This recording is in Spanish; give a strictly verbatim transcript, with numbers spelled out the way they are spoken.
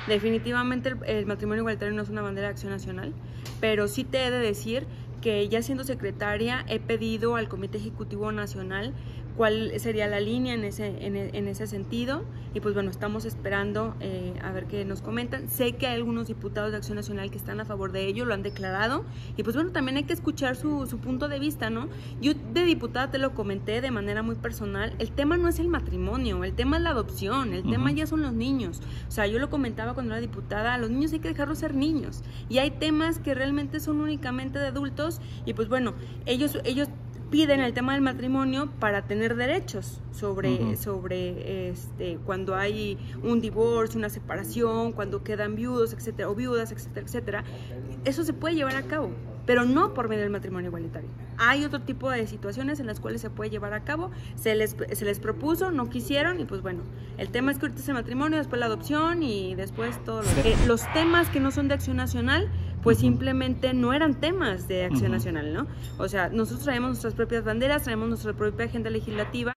Definitivamente el, el matrimonio igualitario no es una bandera de Acción Nacional, pero sí te he de decir que ya siendo secretaria he pedido al Comité Ejecutivo Nacional cuál sería la línea en ese, en, en ese sentido, y pues bueno, estamos esperando eh, a ver qué nos comentan. Sé que hay algunos diputados de Acción Nacional que están a favor de ello, lo han declarado, y pues bueno, también hay que escuchar su, su punto de vista, ¿no? Yo de diputada te lo comenté de manera muy personal, el tema no es el matrimonio, el tema es la adopción, el uh-huh. tema ya son los niños. O sea, yo lo comentaba cuando era diputada, a los niños hay que dejarlos ser niños, y hay temas que realmente son únicamente de adultos, y pues bueno, ellos, ellos piden el tema del matrimonio para tener derechos sobre, uh-huh. sobre este, cuando hay un divorcio, una separación, cuando quedan viudos, etcétera, o viudas, etcétera, etcétera. Eso se puede llevar a cabo, pero no por medio del matrimonio igualitario. Hay otro tipo de situaciones en las cuales se puede llevar a cabo, se les, se les propuso, no quisieron, y pues bueno, el tema es que ahorita es el matrimonio, después la adopción y después todo lo que... Eh, los temas que no son de Acción Nacional, pues uh-huh. simplemente no eran temas de Acción uh-huh. Nacional, ¿no? O sea, nosotros traemos nuestras propias banderas, traemos nuestra propia agenda legislativa.